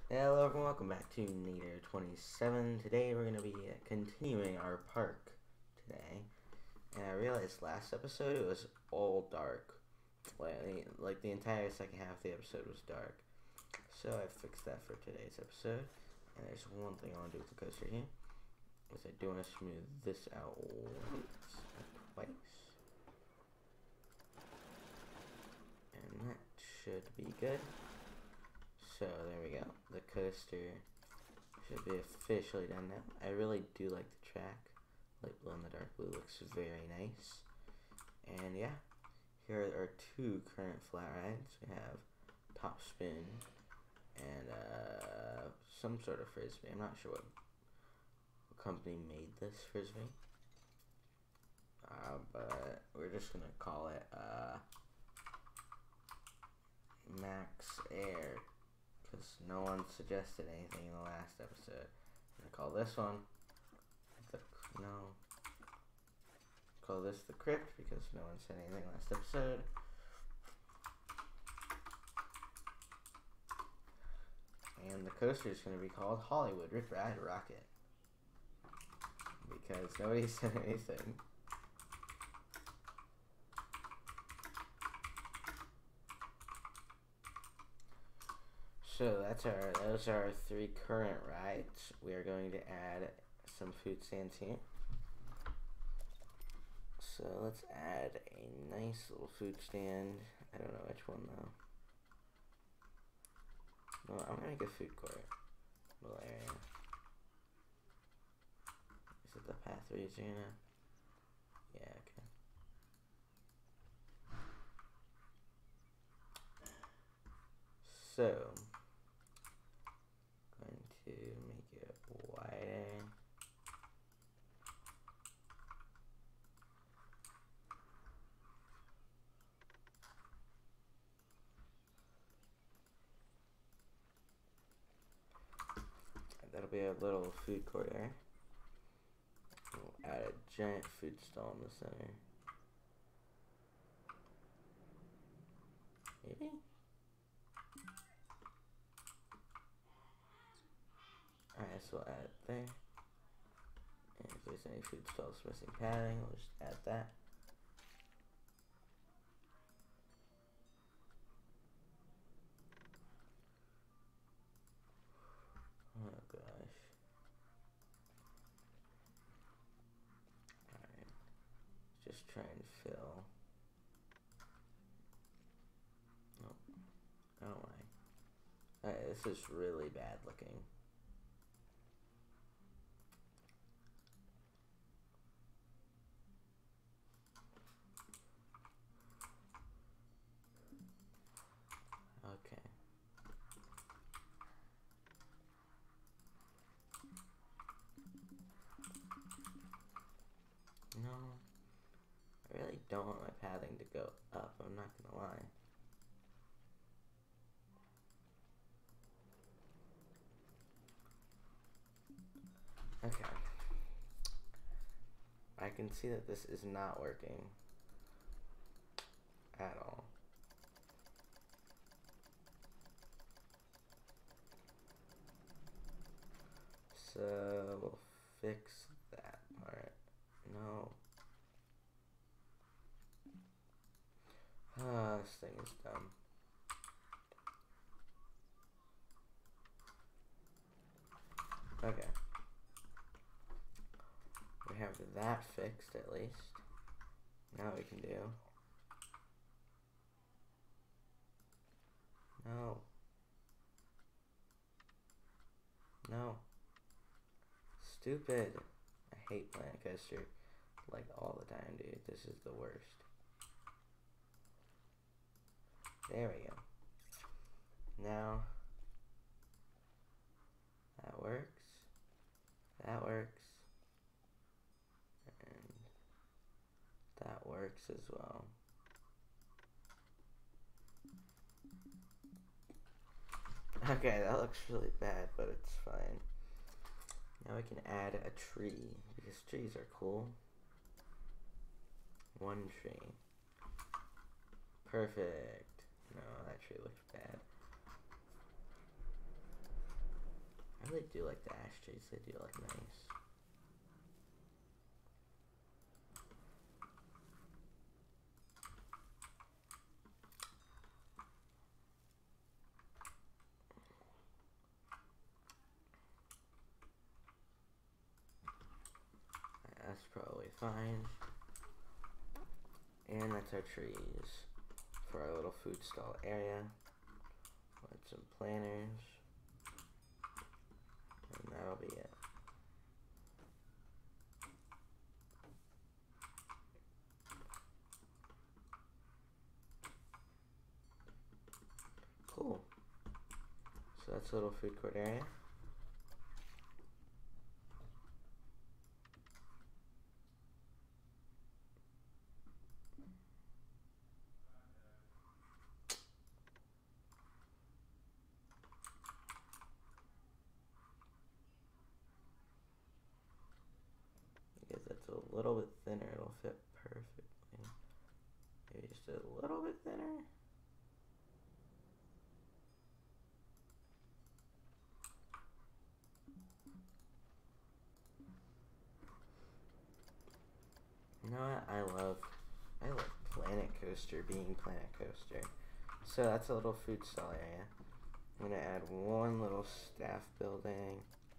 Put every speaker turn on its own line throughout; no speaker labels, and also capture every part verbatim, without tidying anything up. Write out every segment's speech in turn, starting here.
Hello everyone, welcome back to Nader twenty-seven. Today we're going to be continuing our park today. And I realized last episode it was all dark. Like, like the entire second half of the episode was dark. So I fixed that for today's episode. And there's one thing I want to do with the coaster here. Is I do want to smooth this out once, twice. And that should be good. So there we go. The coaster should be officially done now. I really do like the track. Light blue and the dark blue looks very nice. And yeah, here are two current flat rides. We have Top Spin and uh, some sort of frisbee. I'm not sure what, what company made this frisbee. Uh, but we're just gonna call it uh, Max Air. Because no one suggested anything in the last episode. I'm gonna call this one the no. Call this the Crypt because no one said anything last episode. And the coaster is gonna be called Hollywood Rip Ride Rocket because nobody said anything. So that's our those are our three current rides. We are going to add some food stands here. So let's add a nice little food stand. I don't know which one though. No, I'm gonna make a food court little area. Is it the path we're using now? Yeah, okay. So to make it wider. That'll be a little food court there. We'll add a giant food stall in the center. Maybe? Alright, so we'll add it there. And if there's any food stalls missing padding, we'll just add that. Oh gosh. Alright. Just try and fill. Nope. I don't like. Alright, this is really bad looking. Okay. No, I really don't want my padding to go up, I'm not gonna lie. Okay. I can see that this is not working at all. So we'll fix that part. No. Ah, this thing is dumb. Okay. We have that fixed at least. Now we can do. No. No. Stupid. I hate Planet Coaster like all the time, dude. This is the worst. There we go. Now that works. That works. And that works as well. Okay, that looks really bad, but it's fine. Now we can add a tree, because trees are cool. One tree. Perfect. No, that tree looks bad. really do like the ashtrays. They do look nice. That's probably fine. And that's our trees for our little food stall area. With some planters. And that'll be it. Cool. So that's a little food court area. Because that's a little bit thinner, it'll fit perfectly. Maybe just a little bit thinner. You know what? I love, I love Planet Coaster being Planet Coaster. So that's a little food stall area. I'm gonna add one little staff building.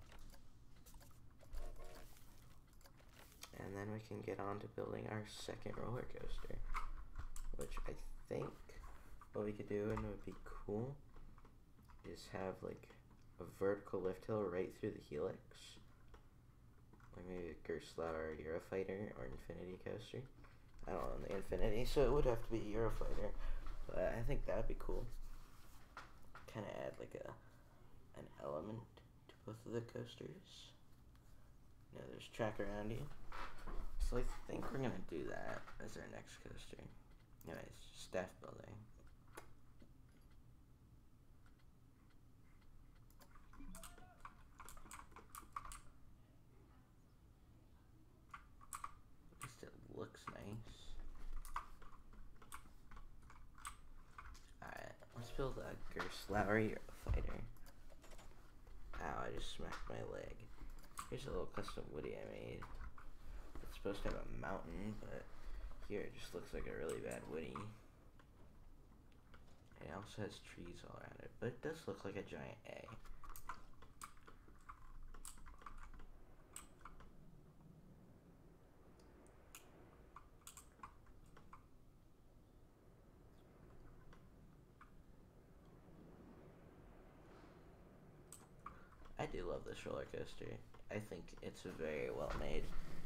And then we can get on to building our second roller coaster. Which I think what we could do and would be cool is have like a vertical lift hill right through the helix. Like maybe a Gerstlauer Eurofighter or Infinity Coaster. I don't know the Infinity, so it would have to be a Eurofighter. But I think that would be cool. Kind of add like a an element to both of the coasters. You know, there's track around you. So I think we're gonna do that as our next coaster. Anyways, staff building. At least it looks nice. Alright, let's build a Gerstlauer Eurofighter. Ow, I just smacked my leg. Here's a little custom Woody I made. It's supposed to have a mountain, but here it just looks like a really bad Woody. It also has trees all around it, but it does look like a giant A. I do love this roller coaster. I think it's very well made.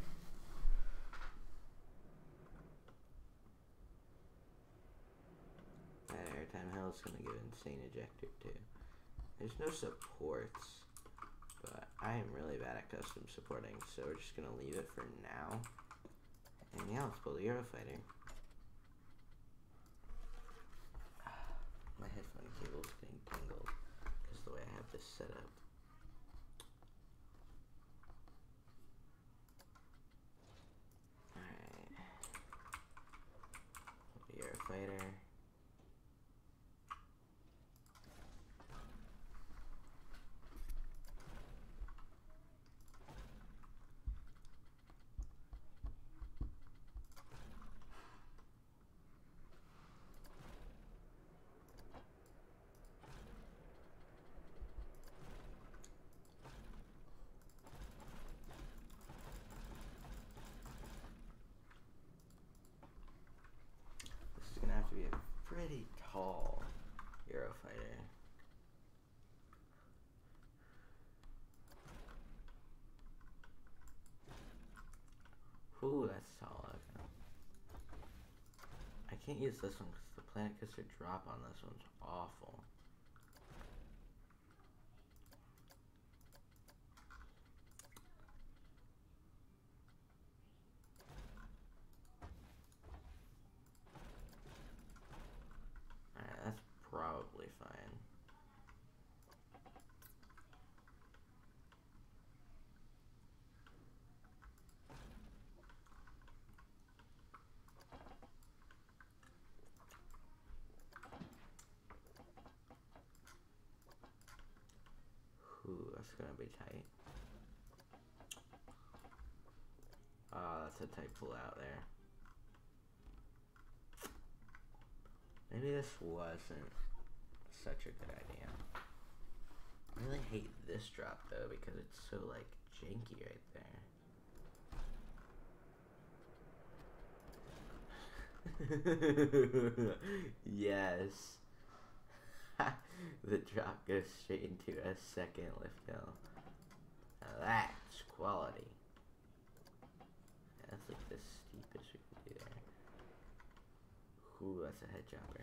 That airtime hell is gonna give insane ejector too. There's no supports, but I am really bad at custom supporting, so we're just gonna leave it for now. And yeah, let's build a Eurofighter. My headphone cable is getting tangled because the way I have this set up. Eurofighter. This is gonna have to be a pretty tall Eurofighter. Ooh, that's tall. Okay. I can't use this one because the Planet Coaster drop on this one's awful. Alright, that's probably fine. that's gonna be tight. Oh, that's a tight pull out there. Maybe this wasn't such a good idea. I really hate this drop though because it's so like janky right there. Yes. The drop goes straight into a second lift hill. Now that's quality. That's like the steepest we can do there. Ooh, that's a head jumper.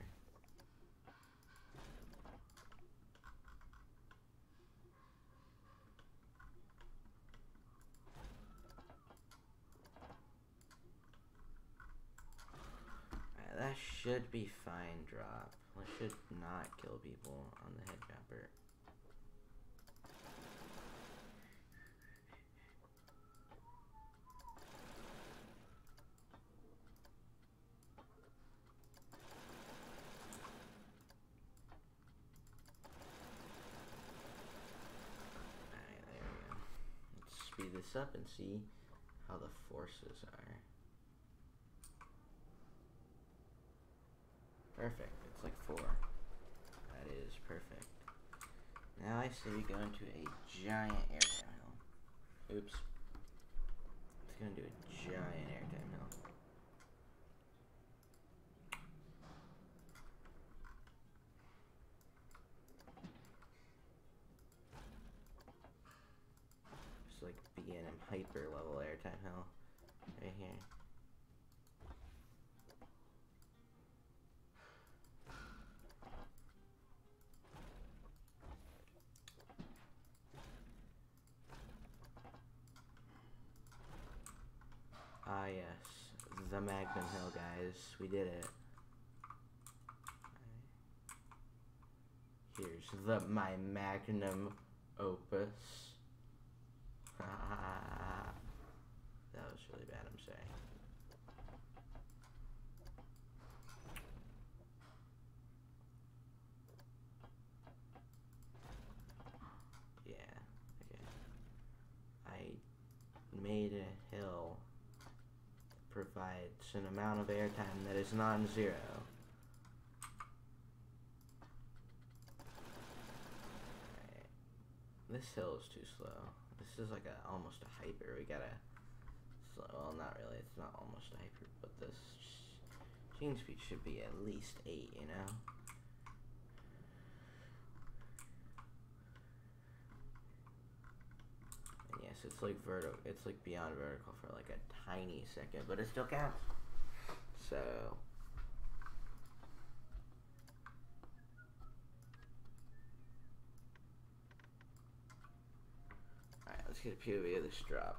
Alright, that should be fine drop. I should not kill people on the head jumper. Speed this up and see how the forces are. Perfect. It's like four. That is perfect. Now I say we go into a giant air time hill. Oops. It's gonna do a giant air time hill. Just like begin in hyper level air time hill right here. Ah yes, the Magnum Hill, guys. We did it. Here's the my magnum opus. That was really bad, I'm sorry. Yeah, okay. I made a hill that provides an amount of airtime that is non-zero. This hill is too slow. This is like a almost a hyper. We gotta slow. Well, not really. It's not almost a hyper, but this change speed should be at least eight. You know. And yes, it's like vertical. It's like beyond vertical for like a tiny second, but it still counts. So. Let's get a P O V of this drop.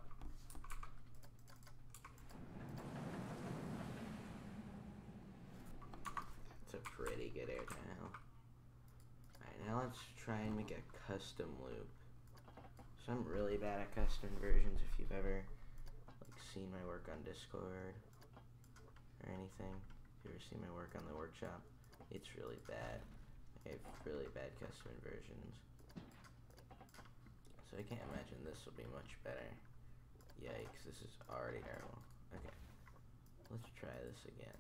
It's a pretty good airtime hill. Alright, now let's try and make a custom loop. So I'm really bad at custom versions. If you've ever like seen my work on Discord or anything, if you've ever seen my work on the workshop, it's really bad. I have really bad custom versions. So I can't imagine this will be much better. Yikes, this is already terrible. Okay, let's try this again.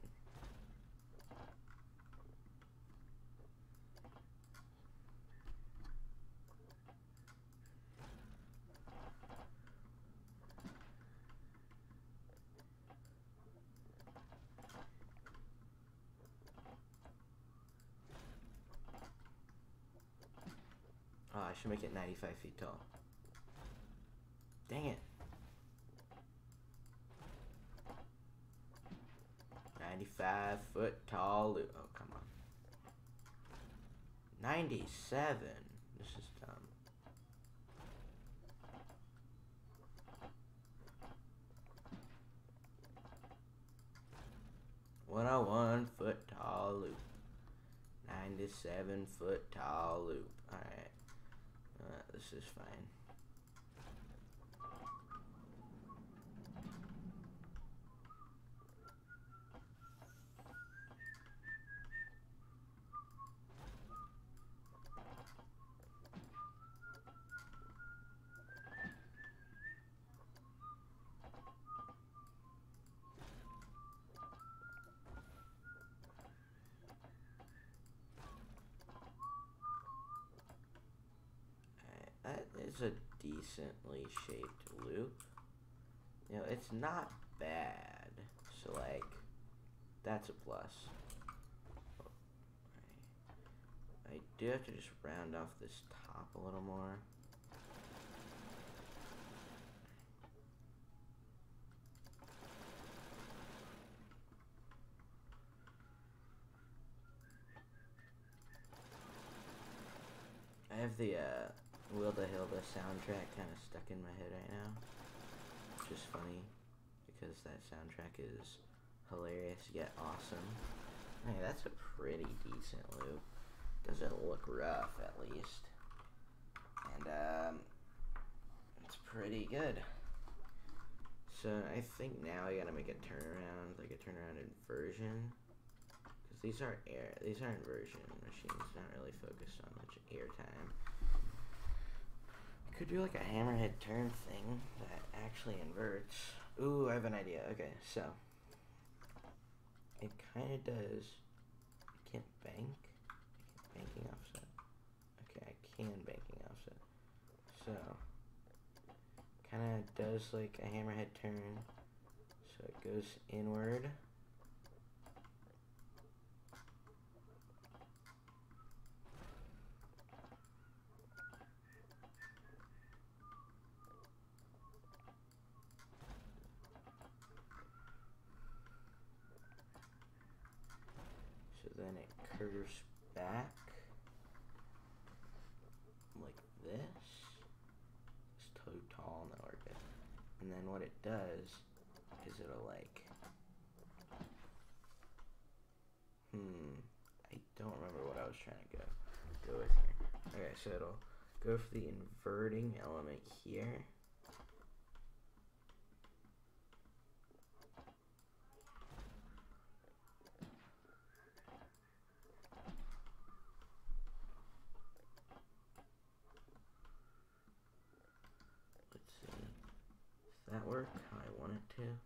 Oh, I should make it ninety-five feet tall. Dang it. ninety-five foot tall loop. Oh, come on. ninety-seven. This is dumb. one oh one foot tall loop. ninety-seven foot tall loop. Alright. Uh, this is fine. is a decently shaped loop. You know, it's not bad. So, like, that's a plus. I do have to just round off this top a little more. I have the uh, Wilda Hilda soundtrack kind of stuck in my head right now, which is funny because that soundtrack is hilarious yet awesome. Hey, that's a pretty decent loop. Doesn't look rough, at least, and um, it's pretty good. So I think now I gotta make a turnaround, like a turnaround inversion, because these are air, these are inversion machines, not really focused on much air time. Could do like a hammerhead turn thing that actually inverts. Ooh, I have an idea. Okay, so it kind of does. I can't bank. I can't banking offset. Okay, I can banking offset. So kind of does like a hammerhead turn. So it goes inward. So then it curves back like this. It's too tall, no work it. And then what it does is it'll like, hmm, I don't remember what I was trying to go go with here. Okay, so it'll go for the inverting element here. Let's see. Does that work how I want it to?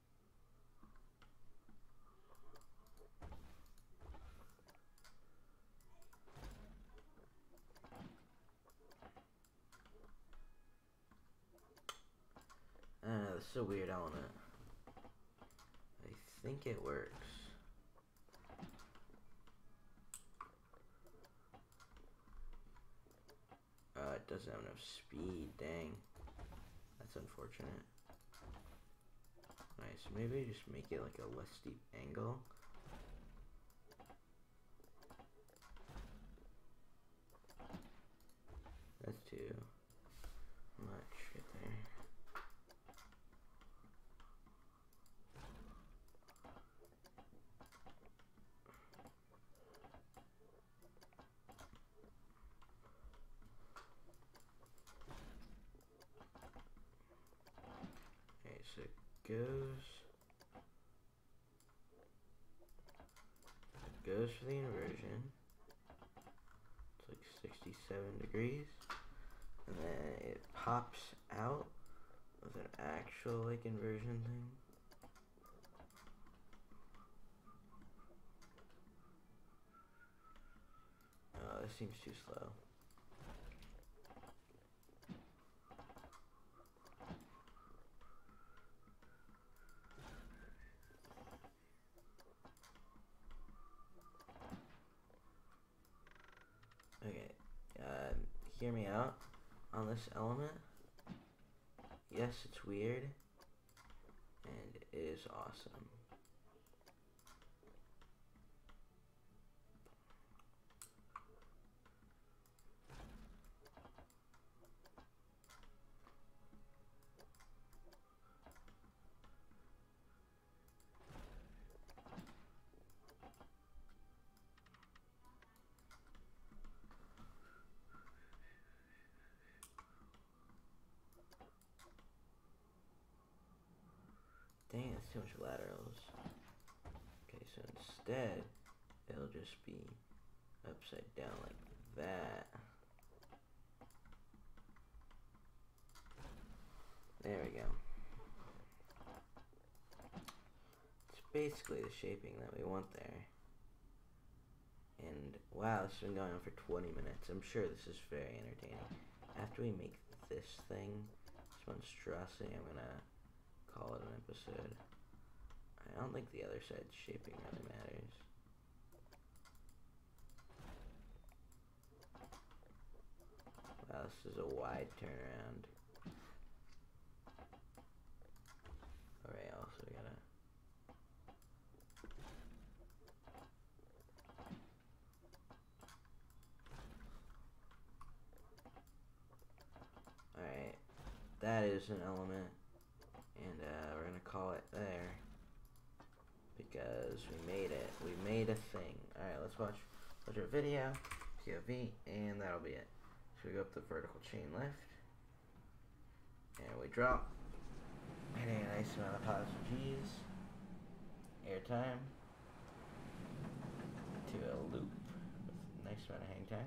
I don't know, this is a weird element. I think it works. Uh, it doesn't have enough speed, dang. That's unfortunate. Nice, maybe just make it like a less steep angle. That's too much right there. Okay, so it goes, it goes for the inversion. It's like sixty-seven degrees. And then it pops out with an actual like inversion thing. Oh, this seems too slow. Okay, uh, hear me out on this element. Yes, it's weird, and it is awesome. Dang, that's too much laterals. Okay, so instead, it'll just be upside down like that. There we go. It's basically the shaping that we want there. And wow, this has been going on for twenty minutes. I'm sure this is very entertaining. After we make this thing, this monstrosity, I'm gonna call it an episode. I don't think the other side's shaping really matters. Wow, this is a wide turnaround. Alright, also gotta... Alright, that is an element, and uh, we're gonna call it there, because we made it. We made a thing. Alright, let's watch, watch our video, P O V, and that'll be it. So we go up the vertical chain lift, and we drop, hitting a nice amount of positive G's, airtime, to a loop with a nice amount of hang time,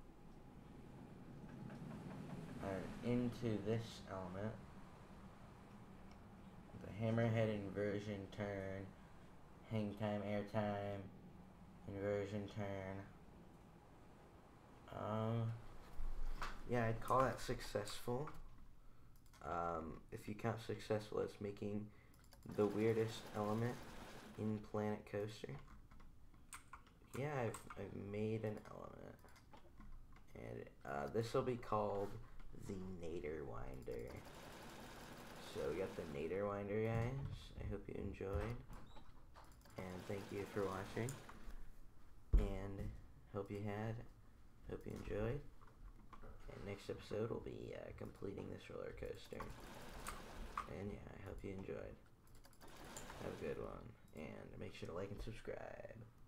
and into this element, the hammerhead inversion turn, hang time, airtime, inversion turn. Um, yeah, I'd call that successful. Um, if you count successful as making the weirdest element in Planet Coaster. Yeah, I've, I've made an element. And uh, this will be called the Nader Winder. So we got the Nader Winder, guys. I hope you enjoyed. And thank you for watching. And hope you had. Hope you enjoyed. And next episode will be uh, completing this roller coaster. And yeah, I hope you enjoyed. Have a good one. And make sure to like and subscribe.